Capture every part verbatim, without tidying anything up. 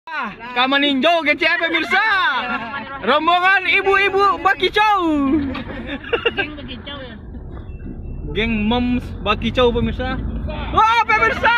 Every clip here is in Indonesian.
Kamu ninjau G C E pemirsa. Rombongan ibu-ibu bakicau. Geng bakicau ya. Geng moms bakicau pemirsa. Wah, pemirsa.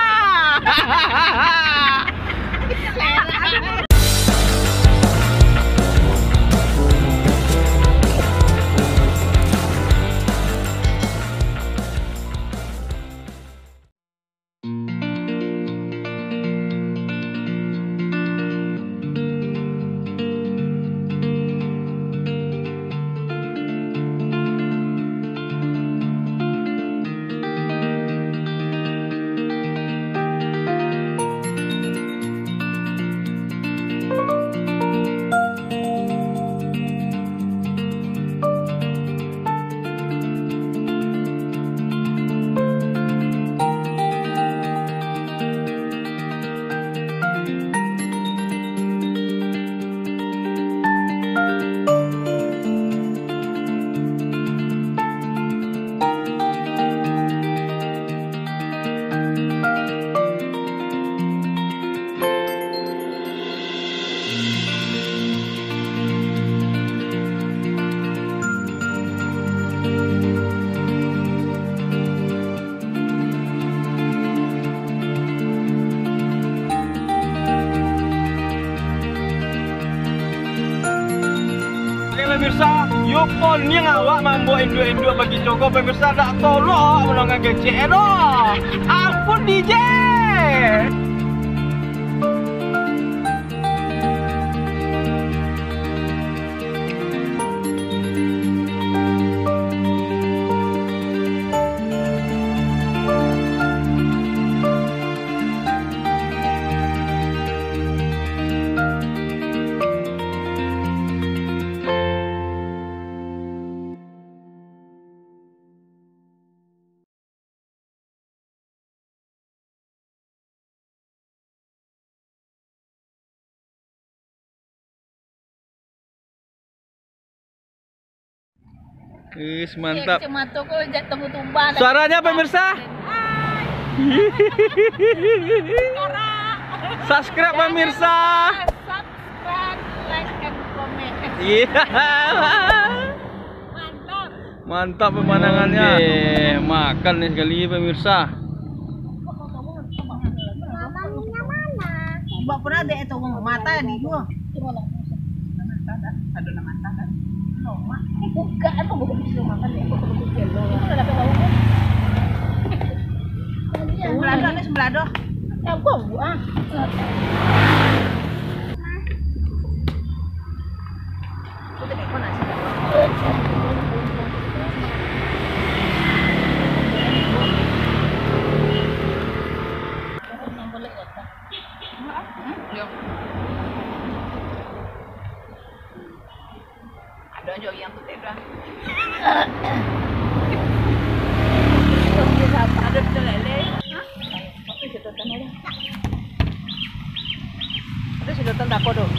Pemirsa, yupon yang awak mambo induk-induk bagi Joko pemirsa tak tolong menongeng G C E doh. Ampun D J. Is mantap. Suaranya pemirsa. Subscribe pemirsa. Subscribe, like, and comment. Iya. Mantap. Mantap pemandangannya. Oke, makan nih sekali pemirsa. Mbak pernah deh itu mata di gua. Ada nama mata kan. Bukan, aku bukan bisa makan deh. Aku bukan kilo. Itu ada apa? Sebelah doh, ini sebelah doh. Ya gua buah. Kita kayak mana sih? Ada juga yang putih dah. Ada betul lele. Itu sudah tanah. Itu sudah tanah apa doh?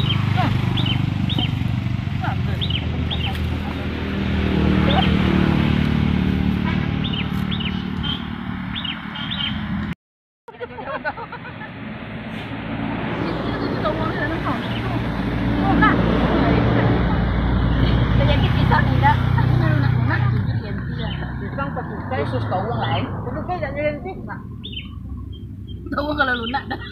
Khusus tawang lain, tapi kayak jangan nanti nak. Tawang kalau lunak dah.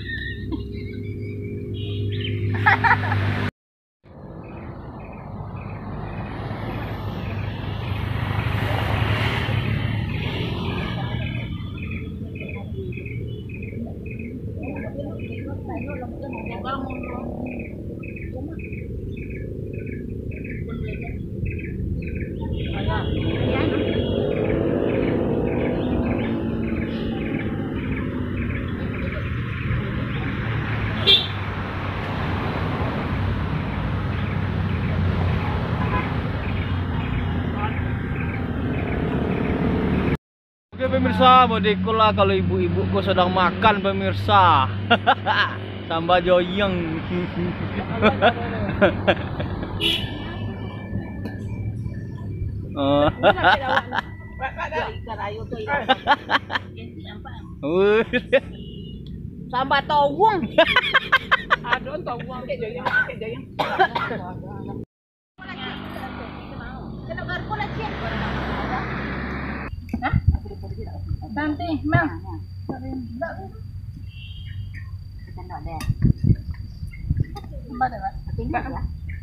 Oke pemirsa, bodekulah kalau ibu-ibuku sedang makan pemirsa. Tambah joyeng. Oh. Sambat tawung. Aduh, kau buang kayak joyang, kayak joyang. Kena garpu lah cik. Hah? Nanti, Mel. Kita nak ada. Mana lah? Tinggal lah.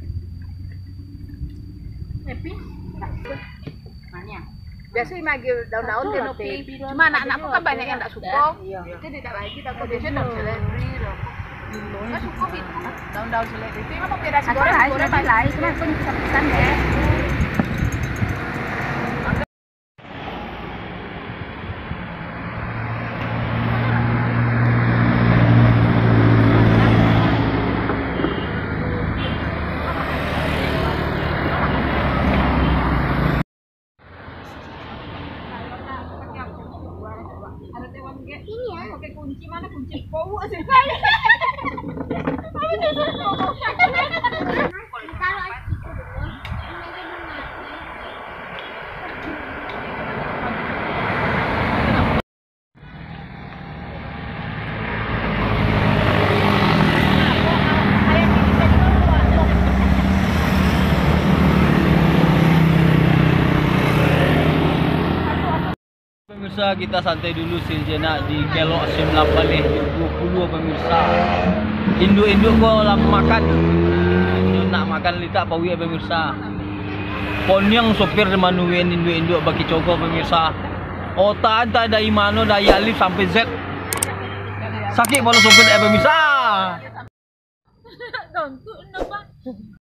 Happy? Mana? Biasa magi daun-daun kenopi. Cuma anak-anakku kan banyak yang tak suka. Itu tidak baik kita kok biasa daun seledri. Nggak cukup itu. Daun-daun seledri itu memang beda sih. Goreng, goreng lain. Cuma aku bisa pesan deh. Ini ya, pakai kunci mana kunci kau sih? Pemirsa, kita santai dulu sejenak di Kelok Sim delapan nih, dua puluh pemirsa. Induk-induk kau lama makan. Nah, induk nak makan litak pawi pemirsa. Ponyang sopir manuin induk-induk bagi cogo pemirsa. Otak entah dari mana dari alif sampai Z. Sakit kalau sopir eh pemirsa. Don't